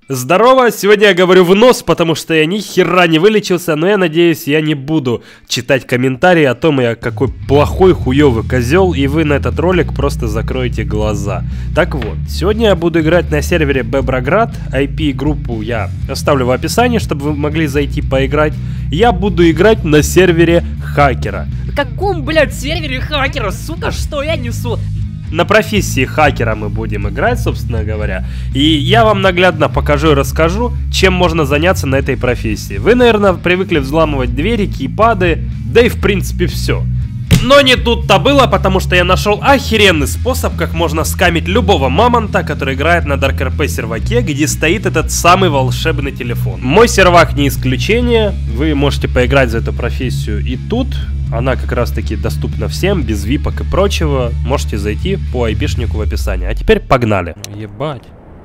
Здорово, сегодня я говорю в нос, потому что я ни хера не вылечился, но я надеюсь, я не буду читать комментарии о том, я какой плохой, хуёвый козел, и вы на этот ролик просто закроете глаза. Так вот, сегодня я буду играть на сервере Беброград, IP-группу я оставлю в описании, чтобы вы могли зайти поиграть. Я буду играть на сервере хакера. В каком, блядь, сервере хакера, сука, что я несу? На профессии хакера мы будем играть, собственно говоря. И я вам наглядно покажу и расскажу, чем можно заняться на этой профессии. Вы, наверное, привыкли взламывать двери, кейпады, да и в принципе все. Но не тут-то было, потому что я нашел охеренный способ, как можно скамить любого мамонта, который играет на Dark RP серваке, где стоит этот самый волшебный телефон. Мой сервак не исключение, вы можете поиграть за эту профессию и тут. Она как раз таки доступна всем, без випок и прочего. Можете зайти по айпишнику в описании. А теперь погнали. Ебать.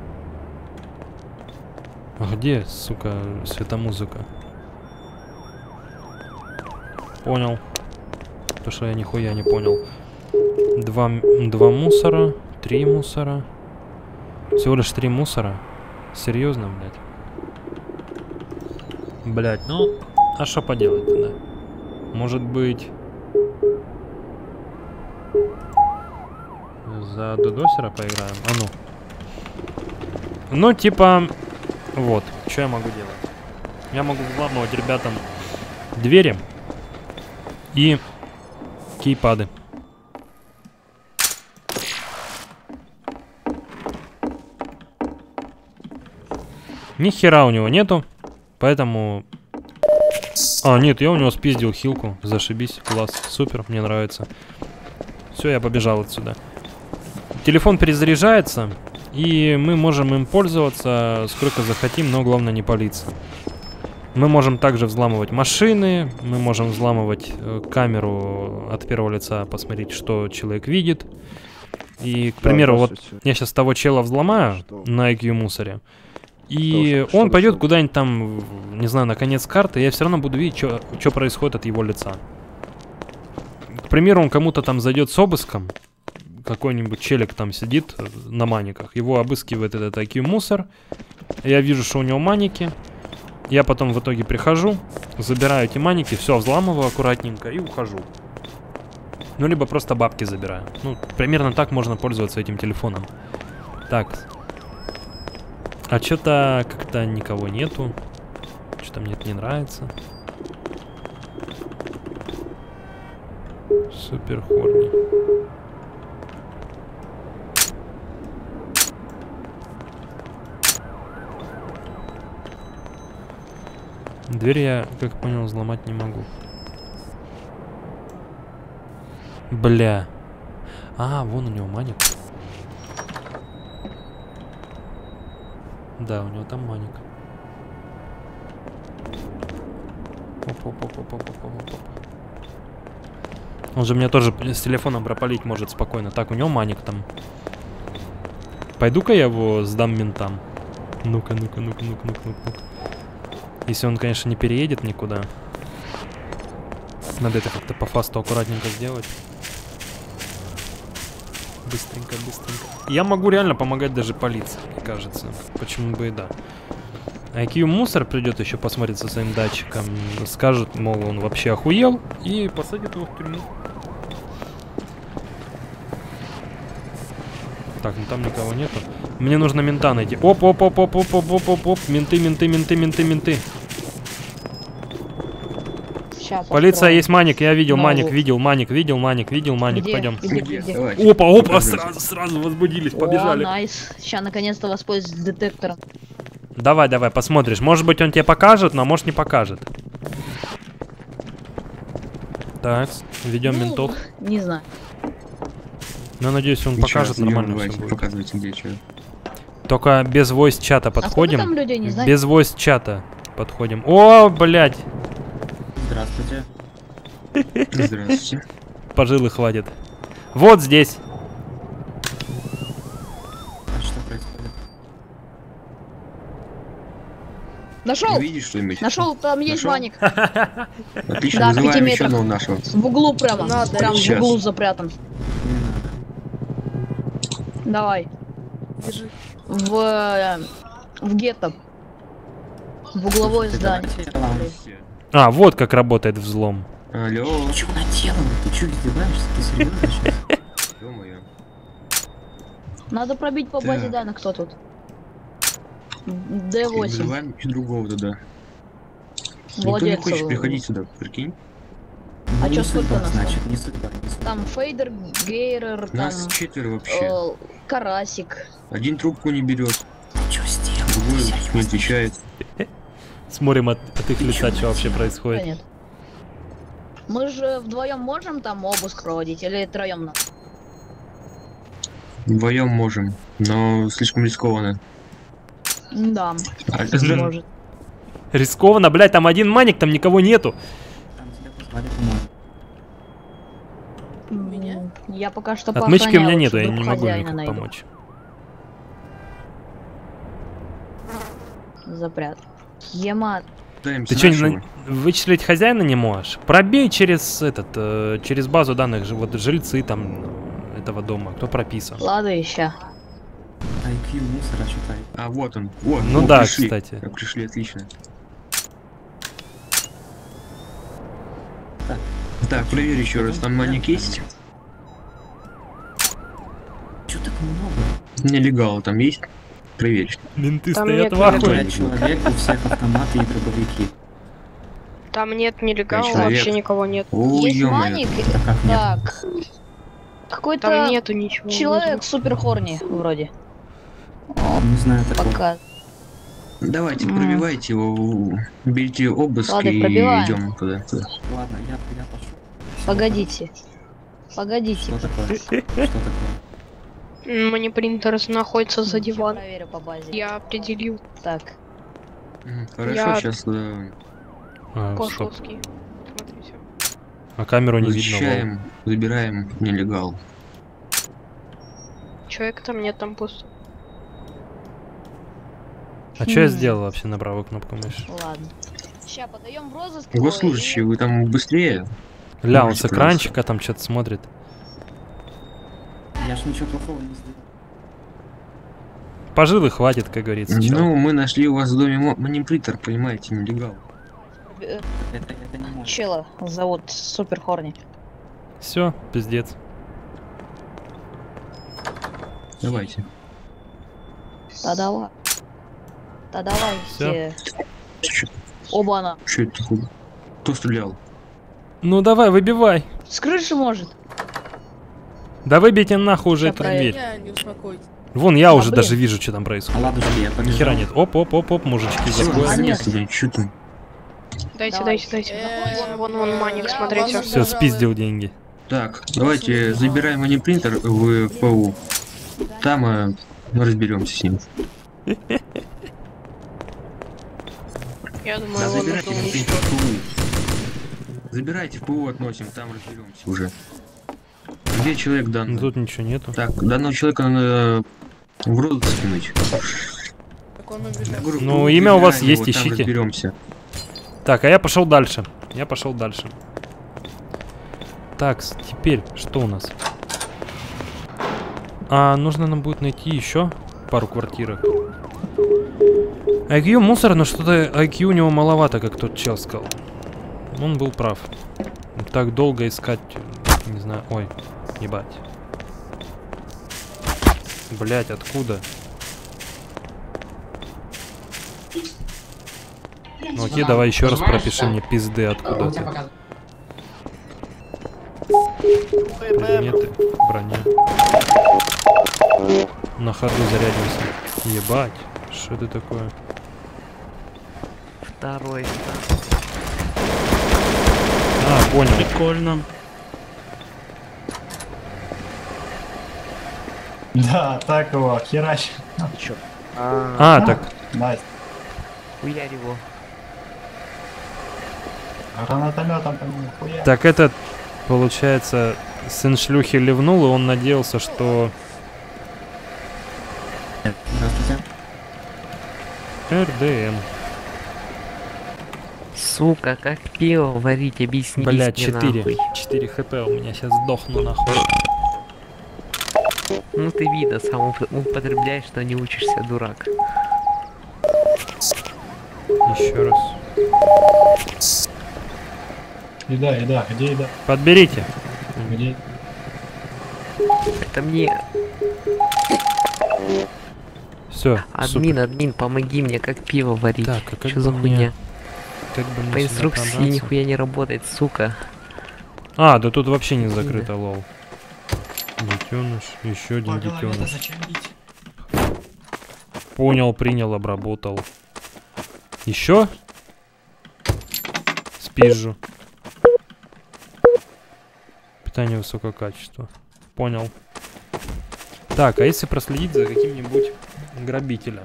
А где, сука, светомузыка? Понял. Потому что я нихуя не понял. Два мусора, 3 мусора. Всего лишь 3 мусора. Серьезно, блядь? Блядь, ну, а что поделать тогда? Может быть... За дудосера поиграем? А ну. Ну, типа... Вот, что я могу делать? Я могу взламывать ребятам двери и кейпады. Ни хера у него нету, поэтому... А, нет, я у него спиздил хилку. Зашибись, класс, супер, мне нравится. Все, я побежал отсюда. Телефон перезаряжается, и мы можем им пользоваться сколько захотим, но главное не палиться. Мы можем также взламывать машины, мы можем взламывать камеру от первого лица, посмотреть, что человек видит. И, к примеру, вот я сейчас того чела взломаю на IQ мусоре. И он пойдет куда-нибудь там, не знаю, на конец карты, и я все равно буду видеть, что происходит от его лица. К примеру, он кому-то там зайдет с обыском, какой-нибудь челик там сидит на маниках, его обыскивает этот IQ мусор, я вижу, что у него маники, я потом в итоге прихожу, забираю эти маники, все, взламываю аккуратненько и ухожу. Ну, либо просто бабки забираю. Ну, примерно так можно пользоваться этим телефоном. Так. А что-то как-то никого нету. Что-то мне это не нравится. Супер хорни. Дверь я, как понял, взломать не могу. Бля. А, вон у него маник. Да, у него там маник. Он же меня тоже с телефоном пропалить может спокойно. Так, у него маник там. Пойду-ка я его сдам ментам. Ну-ка, ну-ка, ну-ка, ну-ка, ну-ка, ну-ка. Если он, конечно, не переедет никуда. Надо это как-то по фасту аккуратненько сделать. Быстренько, быстренько. Я могу реально помогать даже полиции, мне кажется. Почему бы и да. IQ мусор придет еще посмотреть со своим датчиком. Скажет, мол, он вообще охуел. И посадит его в тюрьму. Так, ну там никого нету. Мне нужно мента найти. Оп-оп-оп-оп-оп-оп-оп-оп. Менты, менты, менты, менты, менты. Полиция, есть маник, я видел, маник, видел, маник, видел, маник, видел, маник, пойдем. Опа, опа, сразу возбудились, побежали. Найс, сейчас наконец-то воспользуюсь детектором. Давай, давай, посмотришь, может быть он тебе покажет, но может не покажет. Так, ведем ментов. Не знаю. Но надеюсь он покажет, нормально все будет. Показывайте, где что. Только без voice-чата подходим. Там людей, не знаю? Без voice-чата подходим. О, блядь. Здравствуйте. Здравствуйте. Пожилы хватит. Вот здесь. А что происходит? Нашел! Видишь что-нибудь? Нашел, там есть маник. Отлично, Да, в 5 вызываем еще метрах. одного нашего. В углу прямо. Прям в Сейчас. углу запрятан. Не надо. Давай. Держи. В В гетто. В угловое здание. А, вот как работает взлом. Алло. Ты чё наделал? Ты чё издеваешься? Ты серьезно сейчас? Ё-моё. Надо пробить по базе Так. данных, кто тут. D8. Вызываем другого туда. Никто не Владельца. хочет приходить сюда, прикинь? А Не чё, сколько судьба, нас значит, не судьба, не судьба. Там Фейдер, Гейрер, там... Нас 4 вообще. Карасик. Один трубку не берет, Чё сделал? другой не отвечает. Смотрим от их лица, что вообще происходит. Нет. Мы же вдвоем можем там обыск проводить или троем нам? Вдвоем можем, но слишком рискованно. Да, А это же- может. Рискованно, блядь, там один маник, там никого нету. Там тебя позвали, по-моему. Меня? Я пока что Отмычки у меня поохраняю, нету, я вдруг не могу хозяина никак найду. помочь. Запрят. Ема. Пытаемся Ты что, нашего. вычислить хозяина не можешь? Пробей через через базу данных, вот жильцы там этого дома, кто прописан. Ладно, ища. IQ мусора читай. А вот он, вот. Ну о, да, пришли. кстати. Пришли, отлично. Так, проверь еще раз, там маник есть? Чё так много? Нелегал там есть? Проверь. Менты Там стоят нет в ахуе. 5 человек, у всех автоматы и дробовики. Там нет нелегала, Человек. вообще никого нет. О, Есть ё-моё. маник. А как нет? Так. Какой-то Там нету ничего. человек супер хорни вроде. Не знаю такого. Пока. Давайте, пробивайте его, берите обыск Ладно, и пробиваем. идем туда. Ладно, я пошел. Погодите. Погодите. Что такое? Что такое? Манипринтер находится за диван. Проверю по базе. Я определил. Так. Хорошо, Я- сейчас А, стоп. Кошловский. Смотрите. А камеру не видно. Вов. защищаем, забираем нелегал. Человека там нет, там пусто. А что я сделал вообще на правую кнопку мыши? Ладно. Ща подаем в розыск. Госслужащие, вы там быстрее? Ля, он Можете с экранчика там что-то смотрит. Я ж ничего плохого не сделал. Пожил и хватит, как говорится. чел. Ну, мы нашли у вас в доме манипулятор, понимаете, нелегал. Это не мой. Чела зовут Супер Хорни. Все, пиздец. Давайте. Да давай. Да давай. Всё. Оба-на. Что это такое? Кто стрелял? Ну давай, выбивай. С крыши может. Да выбейте нахуй уже Ща эту проверю. дверь. Я не успокойтесь. Вон, я А, уже блин. даже вижу, что там происходит. Ладушки, я побежал. Нихера нет. Оп, мужички, Всё, заходят. наконец-то, блин, чё там? Дайте, Давай. дайте. Э, Вон маник, я смотрите. вас- Все, спиздил деньги. Так, давайте забираем манипулятор в ПУ. Там мы разберемся с ним. Я думаю, Да, его забирайте нужно манипулятор уничтожить. в ПУ. Забирайте в ПУ, относим, там разберемся уже. Где человек Ну данный? тут ничего нету. Так, данного человека надо в рот скинуть. Так он убежал. Ну, имя у вас есть, ищите. Разберемся. Так, а я пошел дальше. Так, теперь что у нас? А, нужно нам будет найти еще пару квартирок. IQ мусор, но что-то IQ у него маловато, как тот чел сказал. Он был прав. Так долго искать, не знаю. Ой, ебать. Блять, откуда? Ну окей, давай еще раз пропиши мне пизды откуда-то. Предметы, броня. На ходу зарядимся. Ебать, что это такое? Второй А, понял. Прикольно. Да, так его, херач. Чё? А, так. Настя, Хуярь его. гранатометом по нему хуя. Так этот, получается, сын шлюхи ливнул, и он надеялся, что... Здравствуйте. РДМ. Сука, как пиво варить, объясни. Бля, 4. 4 хп, у меня сейчас сдохну нахуй. Ну ты вида сам употребляешь, что не учишься, дурак. Еще раз. Еда, еда, где еда? Подберите. Где? Это мне. Все, Админ, помоги мне, как пиво варить. Так, а как Что за бы мне- хуйня? Как бы мне По сюда инструкции пробраться? нихуя не работает, сука. А, да тут вообще не закрыто, лол. Детеныш, еще один По голове-то детеныш. зачем бить? Понял, принял, обработал. Еще? Спижу. Питание высокого качества. Понял. Так, а если проследить за каким-нибудь грабителем?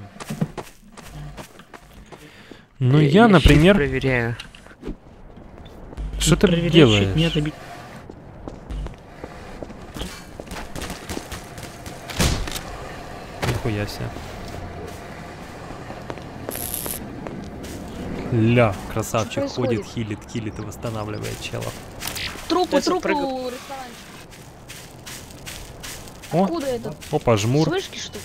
Ну я, щит например... проверяю. Что ты делаешь? Нихуя себе. Ля, красавчик, Что ходит, происходит? хилит и восстанавливает челов. Трупы, Сейчас трупы прыгну. у ресторана. О, Откуда это? опа, жмур. С вышки, что ли?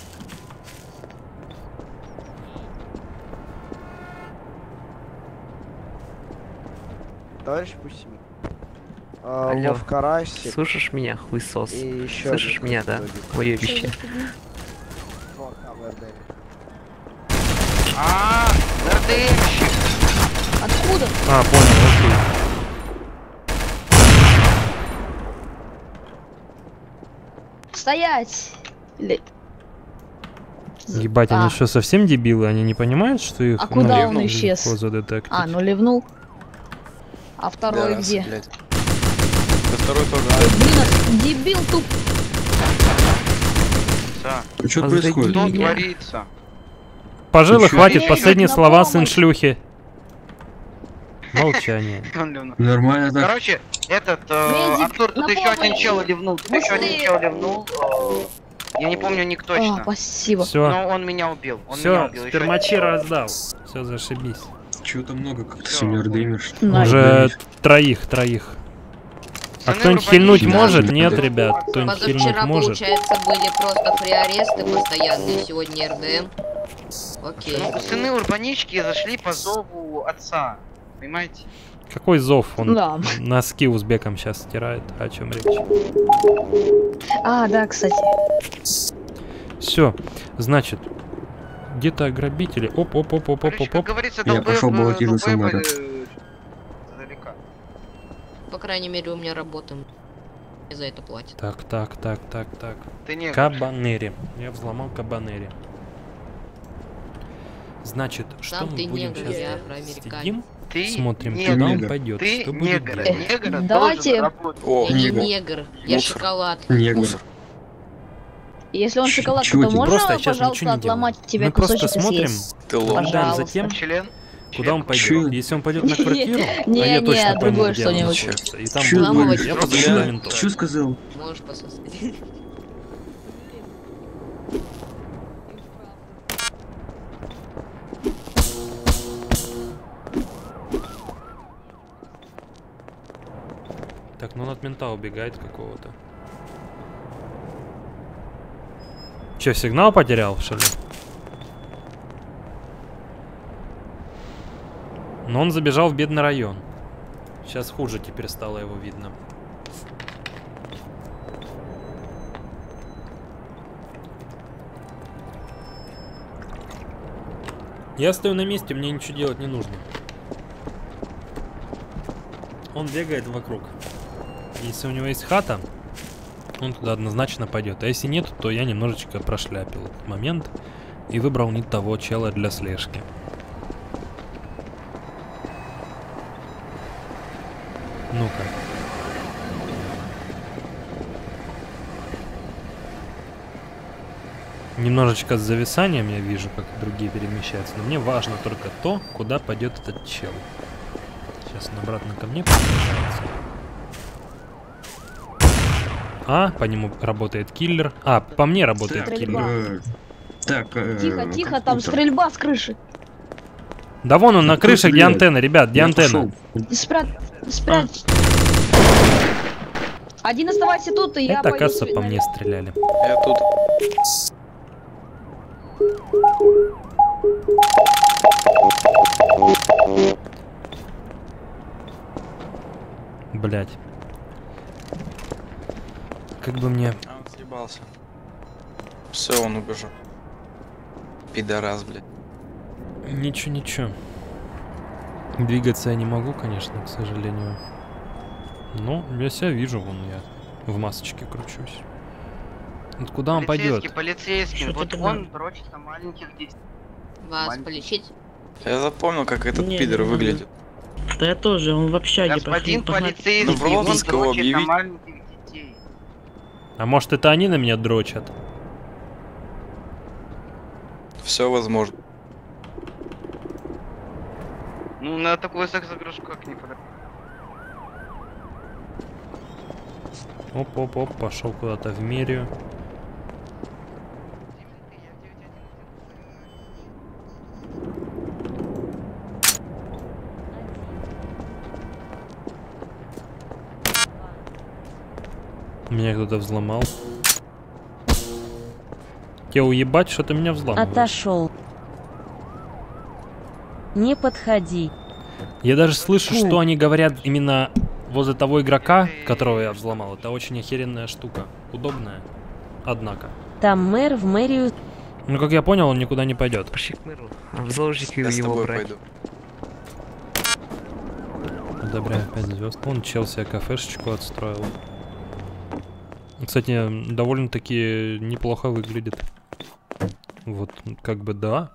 Товарищ Пусим. Алло. Вов Карасик Слышишь меня, хуесос? и еще Слышишь один меня, да? кто-нибудь. Что Уебище. за фигня? Вов КВД. Откуда? А, понял, окей. Стоять! Ебать, они что, совсем дебилы? Они не понимают, что их А куда он легко исчез? задетектить? А, ну ливнул. А второй где? Блин, дебил туп. Что Воздади происходит? меня. Пожила, Чё? хватит, Эй, последние на слова, помощь. сын шлюхи. Молчание. Нормально так. Короче, этот, Медик, Артур, тут на еще один помощь. чел ливнул. Тут еще один Быстрее. чел ливнул. Я не помню ник А, точно. спасибо. Все, Но он меня убил. Он меня все, убил. Ещё спермачи один чел. раздал. Все, зашибись. Чего-то много как-то, Всё, сеньор понял. Дэмиш. На. Уже троих. А Сыны кто-нибудь урбанистики. хильнуть Да, может? да. Нет, ребят, кто-нибудь хильнуть Позавчера, может? получается, были просто фри-аресты постоянные, сегодня РДМ. Окей. Ну, сыны урбанички зашли по зову отца. Понимаете? Какой зов? Он Да. носки узбекам сейчас стирает. О чем речь? А, да, кстати. Все, значит, где-то грабители. Короче, как Оп. говорится, Я пошел баллотироваться в долбоебы, мэра. издалека. По крайней мере, у меня работа. Мне за это платят. Так. Ты не Кабанери. Я взломал кабанери. Значит, что Сам мы ты будем негр, сейчас я афроамериканец. сидим, Ты смотрим, негр. куда он негр. пойдет, Ты что будет негр. делать. Негр Давайте. должен работать. Я не негр. негр, я шоколад. Негр. Если он шоколад, чего то тебе? можно, Просто сейчас пожалуйста, ничего не отломать делаем. тебе Мы просто кусочек и смотрим, съесть? наблюдаем за Пожалуйста. тем, Член? куда он Чё? пойдет. Если он пойдет на квартиру, а Не, я не, точно пойму, другое где она что-нибудь. находится. И там Чё будет говоришь? говорить, я позвоню на ментов. Что сказал? Можешь пососать. Так, ну он от мента убегает какого-то. Че, сигнал потерял, что ли? Но он забежал в бедный район. Сейчас хуже теперь стало его видно. Я стою на месте, мне ничего делать не нужно. Он бегает вокруг. Если у него есть хата, он туда однозначно пойдет. А если нет, то я немножечко прошляпил этот момент и выбрал не того чела для слежки. Ну-ка. Немножечко с зависанием я вижу, как другие перемещаются. Но мне важно только то, куда пойдет этот чел. Сейчас он обратно ко мне подключается. А, по нему работает киллер. А, по мне работает Стрельба. киллер. Тихо, тихо, там компьютер. стрельба с крыши. Да вон он на Кто крыше, где стреляет? антенна, ребят, где Я антенна. пошел. Спрячь. Один оставайся тут, и я Это, пойду оказывается, себе по на- мне стреляли. Я тут. Блять. Как бы мне... А, он съебался. Все, он убежал. Пидорас, блядь. Ничего. Двигаться я не могу, конечно, к сожалению. Но я себя вижу, вон я в масочке кручусь. Вот куда он пойдет? Полицейский, вот он дрочит на маленьких детей. Вас полечить? Я запомнил, как этот пидор выглядит. Да я тоже, он в общаге. Господин полицейский, ну, в розыск его он дрочит на объявить. маленьких детей. А может это они на меня дрочат? Все возможно. Ну, на такую секс-загрузку как не подать. Оп, пошел куда-то в мерию. Меня кто-то взломал. Тебе уебать, что ты меня взломал? Отошел. Не подходи. Я даже слышу, что они говорят именно возле того игрока, которого я взломал. Это очень охеренная штука. Удобная. Однако. Там мэр в мэрию. Ну, как я понял, он никуда не пойдет. Пошли к мэру. В заложники Я с его тобой брать. пойду. Одобряю 5 звезд. Он Челси кафешечку отстроил. Кстати, довольно-таки неплохо выглядит. Вот, как бы да.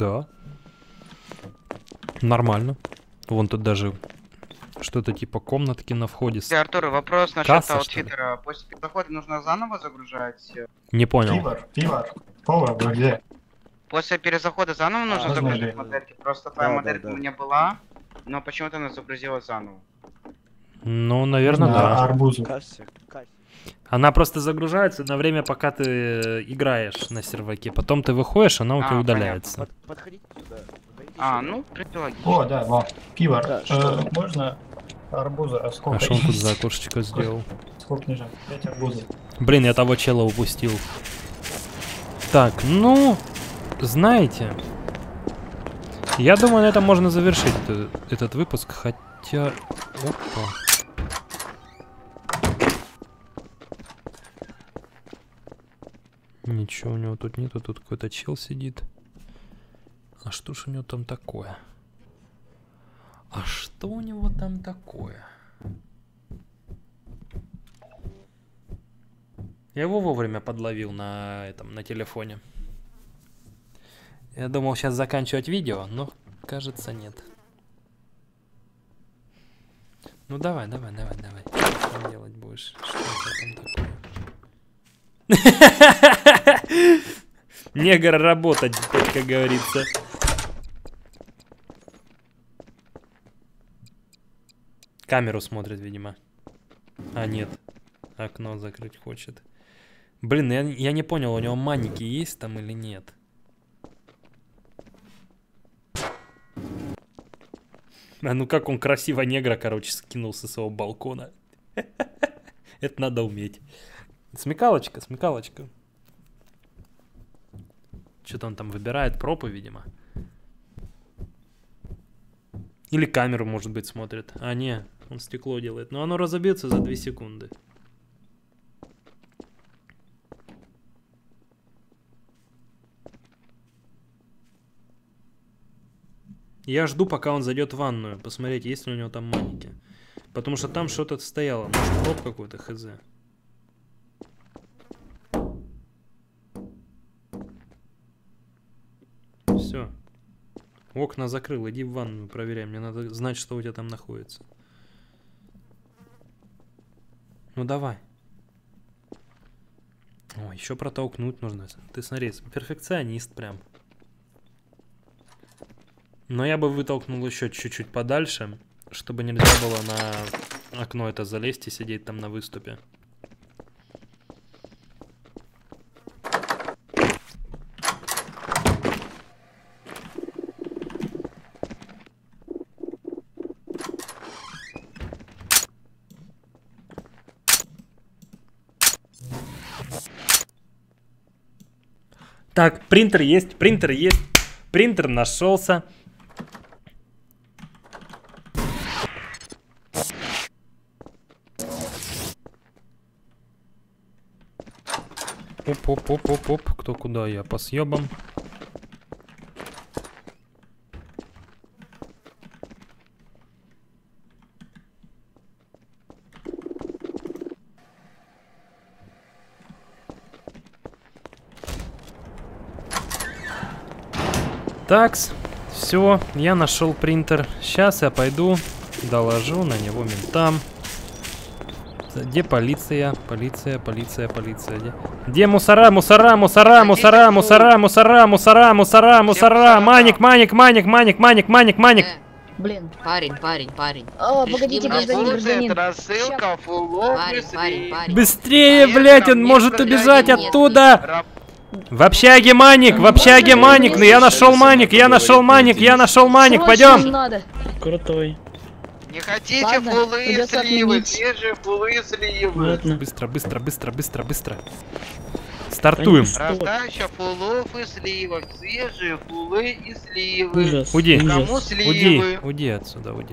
Нормально. Вон тут даже что-то типа комнатки на входе. Артур, вопрос насчет Касса, аутфитера. После перехода нужно заново загружать? Не понял. Повар, вы где? После перезахода заново нужно загружать модельки? Просто твоя моделька у меня была, но почему-то она загрузилась заново. Ну, наверное, да. Арбузы. Она просто загружается на время, пока ты играешь на серваке. Потом ты выходишь, она у тебя удаляется. Подходите сюда. Ну, О, да, во. Пивор. Можно арбуза? А сколько? А что он тут за окошечко сделал? Сколько ниже? 5 арбузов. Блин, я того чела упустил. Так, ну, знаете, я думаю, на этом можно завершить этот выпуск, хотя... Опа. Ничего у него тут нету, тут какой-то чел сидит. А что ж у него там такое? А что у него там такое? Я его вовремя подловил на этом, на телефоне. Я думал сейчас заканчивать видео, но кажется нет. Ну давай. Что делать будешь? Что там такое? Негр работать, как говорится. Камеру смотрит, видимо. А, нет. Окно закрыть хочет. Блин, я не понял, у него маники есть там или нет? А ну как он красиво негра, короче, скинул со своего балкона. Это надо уметь. Смекалочка. Что-то он там выбирает, пропы, видимо. Или камеру, может быть, смотрит. А, не, он стекло делает. Но оно разобьется за 2 секунды. Я жду, пока он зайдет в ванную. Посмотреть, есть ли у него там маники. Потому что там что-то стояло. Может, проп какой-то, хз. Все. Окна закрыл, иди в ванную, проверяй. Мне надо знать, что у тебя там находится. Ну давай. О, еще протолкнуть нужно. Ты смотри, перфекционист прям. Но я бы вытолкнул еще чуть-чуть подальше, чтобы нельзя было на окно это залезть и сидеть там на выступе. Так, принтер есть, принтер нашелся. Оп-оп-оп-оп-оп. Кто куда? Я по съебам. Такс, все, я нашел принтер. Сейчас я пойду, доложу на него ментам. Где полиция? Полиция. Где мусора? Маник. Блин. Парень. О, погодите, гражданин. Рассылка, Парень. Быстрее, блять, он может убежать оттуда. В общаге маник, но я нашел маник, пойдем. Крутой. Не хотите фулы, сливы, свежие фулы, сливы. Быстро. Стартуем. Раздача фулов и сливок, свежие фулы и сливы. Ужас. Уйди. Кому сливы? Уйди отсюда, уйди.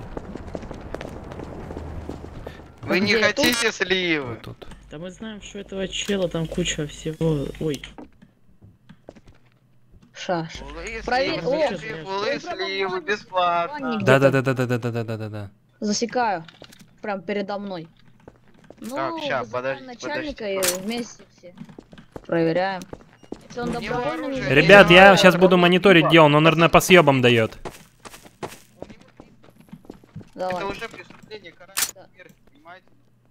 Вы не хотите сливы? Вот тут. Да мы знаем, что этого чела там куча всего. Ой. Шаш. Проверь. Фулы, сливы, бесплатно. Да. Засекаю. Прям передо мной. Ну, Так, ща, вызываем подожди. начальника и вместе все проверяем. Если он добровольно не Ребят, я сейчас буду мониторить, где он наверное, по съебам дает. Давай. Это уже преступление, карание смерти, понимаете?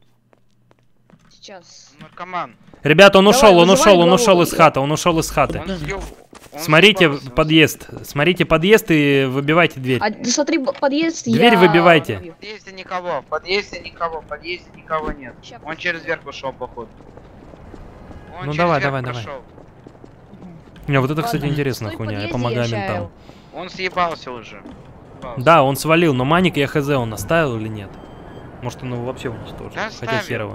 Сейчас. Наркоман. Ребят, он ушел главу. из хаты, он Смотрите подъезд и выбивайте дверь. А ты смотри, подъезд. Дверь выбивайте. В подъезде никого нет. Он через дверь ушел, походу. Ну давай. Не, вот это, кстати, Ладно, интересная стой в хуйня, я подъезде, помогаю я ментам. чаю. Он съебался уже. Да, он свалил, но маник я хз, он оставил или нет? Может, он его вообще уничтожил, Да, хотя оставил. херово.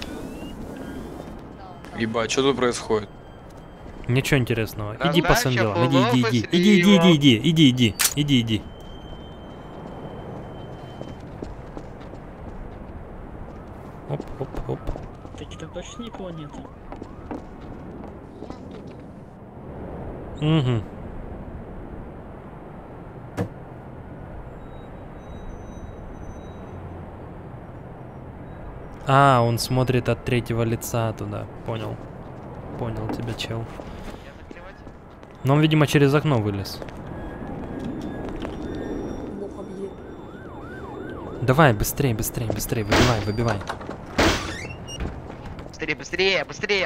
Ебать, что тут происходит? Ничего интересного. Раздача Иди по своим делам, фулов и иди. Оп. Таки там точно никого нет. Угу. А, он смотрит от третьего лица туда. Понял тебя, чел. Но он, видимо, через окно вылез. Давай, быстрее, выбивай. Быстрее.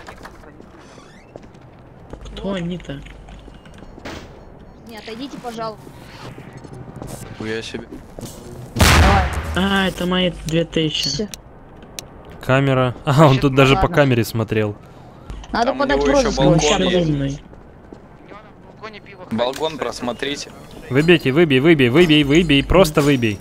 Кто они-то? Не, отойдите, пожалуйста. Хуя себе. А, это мои 2000. Всё. Камера. А, он тут даже по ладно. камере смотрел. Надо Там у подать в него еще розыск. балкон Ща, есть. подожди. Умный. Балкон просмотрите. Выбейте, выбей, просто выбей.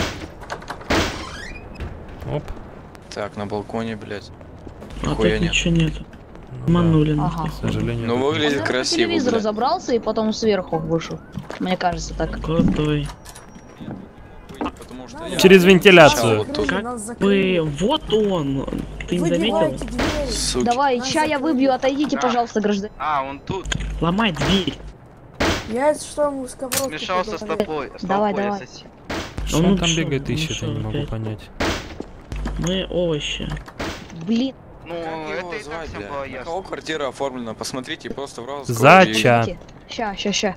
Оп. Так, на балконе, блядь. А Нихуя тут нет. ничего нету. Ну да, Манули. Ага. к сожалению. Ну тут выглядит Он, наверное, по красиво, телевизору блядь. забрался и потом сверху вышел. Мне кажется так. Крутой. Потому что я Через вентиляцию. вот тут. Как вы... Вот он! Ты не заметил? Суки. Давай, ща я выбью, отойдите, пожалуйста, гражданин. А, он тут. Ломай дверь. Я что ему сковородку Смешался с приготовил. тобой. Давай. ассасин. Что Он он там ушел, бегает, ищет, я ушел не могу опять. понять. Мы овощи. Блин, Ну, Как это его и так звать, всем бля? было На ясно. кого квартира оформлена? Посмотрите, просто в раз. Зача. ща.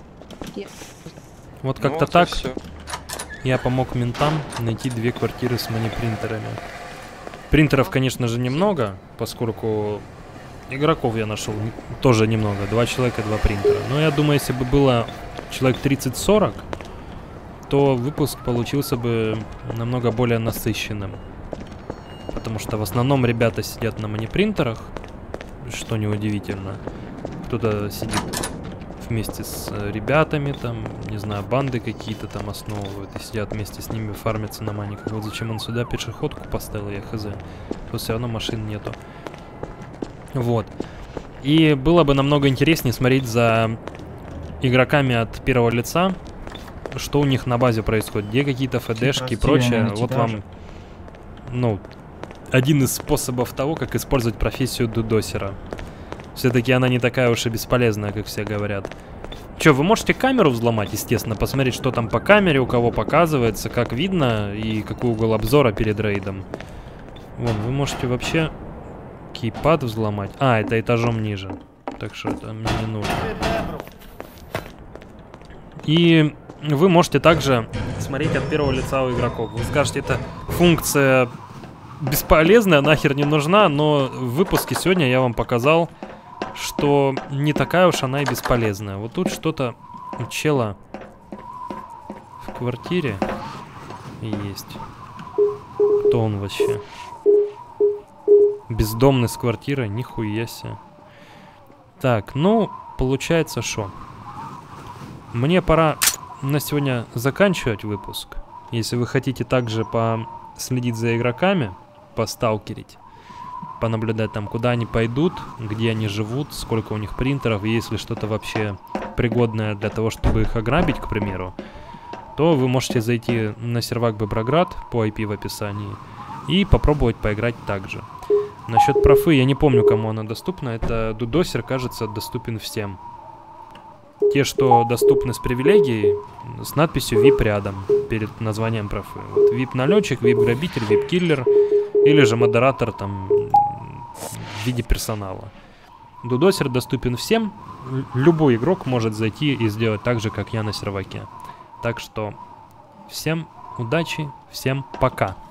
Вот как-то так я помог ментам найти 2 квартиры с манипринтерами. Принтеров, конечно же, немного, поскольку игроков я нашел тоже немного. 2 человека, 2 принтера. Но я думаю, если бы было человек 30-40, то выпуск получился бы намного более насыщенным. Потому что в основном ребята сидят на манипринтерах, что неудивительно. Кто-то сидит вместе с ребятами, там, не знаю, банды какие-то там основывают и сидят вместе с ними, фармятся на маниках. Вот зачем он сюда пешеходку поставил, я хз. Тут все равно машин нету. Вот. И было бы намного интереснее смотреть за игроками от первого лица, что у них на базе происходит, где какие-то ФДшки и прочее. Вот вам, ну, один из способов того, как использовать профессию дудосера. Все-таки она не такая уж и бесполезная, как все говорят. Че, вы можете камеру взломать, естественно, посмотреть, что там по камере, у кого показывается, как видно и какой угол обзора перед рейдом. Вон, вы можете вообще кейпад взломать. А, это этажом ниже. Так что это мне не нужно. И вы можете также смотреть от первого лица у игроков. Вы скажете, это функция бесполезная, нахер не нужна, но в выпуске сегодня я вам показал, что не такая уж она и бесполезная. Вот тут что-то у чела в квартире есть. Кто он вообще? Бездомный с квартирой? Нихуя себе. Так, ну, получается, что? Мне пора на сегодня заканчивать выпуск. Если вы хотите также последить за игроками, посталкерить, понаблюдать там, куда они пойдут, где они живут, сколько у них принтеров, и есть ли что-то вообще пригодное для того, чтобы их ограбить, к примеру, то вы можете зайти на сервак Боброград по IP в описании и попробовать поиграть также. Насчет профы, я не помню, кому она доступна. Это дудосер, кажется, доступен всем. Те, что доступны с привилегией, с надписью VIP рядом, перед названием профы. Вот VIP-налетчик, VIP-грабитель, VIP-киллер, или же модератор там в виде персонала. Дудосер доступен всем. Любой игрок может зайти и сделать так же, как я на серваке. Так что всем удачи, всем пока.